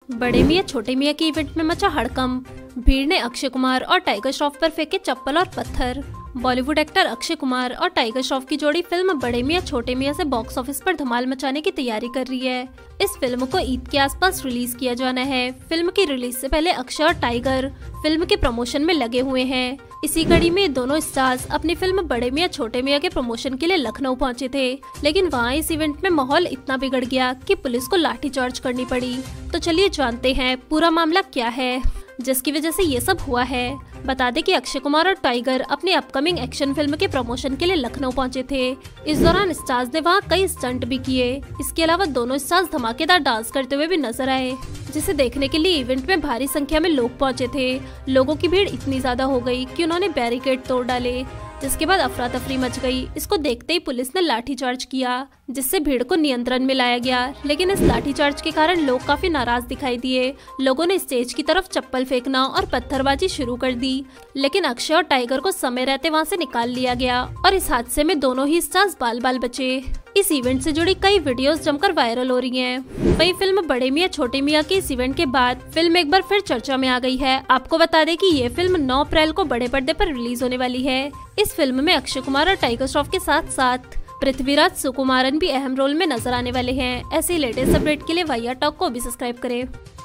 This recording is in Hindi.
बड़े मियाँ छोटे मियाँ के इवेंट में मचा हड़कंप। भीड़ ने अक्षय कुमार और टाइगर श्रॉफ पर फेंके चप्पल और पत्थर। बॉलीवुड एक्टर अक्षय कुमार और टाइगर श्रॉफ की जोड़ी फिल्म बड़े मियाँ छोटे मियाँ से बॉक्स ऑफिस पर धमाल मचाने की तैयारी कर रही है। इस फिल्म को ईद के आसपास रिलीज किया जाना है। फिल्म की रिलीज से पहले अक्षय और टाइगर फिल्म के प्रमोशन में लगे हुए हैं। इसी कड़ी में दोनों स्टार्स अपनी फिल्म बड़े मियाँ छोटे मियाँ के प्रमोशन के लिए लखनऊ पहुंचे थे, लेकिन वहां इस इवेंट में माहौल इतना बिगड़ गया कि पुलिस को लाठीचार्ज करनी पड़ी। तो चलिए जानते हैं पूरा मामला क्या है जिसकी वजह से ये सब हुआ है। बता दें कि अक्षय कुमार और टाइगर अपनी अपकमिंग एक्शन फिल्म के प्रमोशन के लिए लखनऊ पहुंचे थे। इस दौरान स्टार्स ने वहां कई स्टंट भी किए। इसके अलावा दोनों स्टार्स धमाकेदार डांस करते हुए भी नजर आए, जिसे देखने के लिए इवेंट में भारी संख्या में लोग पहुंचे थे। लोगों की भीड़ इतनी ज्यादा हो गई कि उन्होंने बैरिकेड तोड़ डाले, जिसके बाद अफरा तफरी मच गई। इसको देखते ही पुलिस ने लाठीचार्ज किया, जिससे भीड़ को नियंत्रण में लाया गया। लेकिन इस लाठीचार्ज के कारण लोग काफी नाराज दिखाई दिए। लोगों ने स्टेज की तरफ चप्पल फेंकना और पत्थरबाजी शुरू कर दी, लेकिन अक्षय और टाइगर को समय रहते वहां से निकाल लिया गया और इस हादसे में दोनों ही स्टार्स बाल बाल बचे। इस इवेंट से जुड़ी कई वीडियोस जमकर वायरल हो रही हैं। वहीं फिल्म बड़े मियाँ छोटे मियाँ के इस इवेंट के बाद फिल्म एक बार फिर चर्चा में आ गई है। आपको बता दें कि ये फिल्म 9 अप्रैल को बड़े पर्दे पर रिलीज होने वाली है। इस फिल्म में अक्षय कुमार और टाइगर श्रॉफ के साथ साथ पृथ्वीराज सुकुमारन भी अहम रोल में नजर आने वाले हैं। ऐसे लेटेस्ट अपडेट के लिए वाहियात टॉक को भी सब्सक्राइब करें।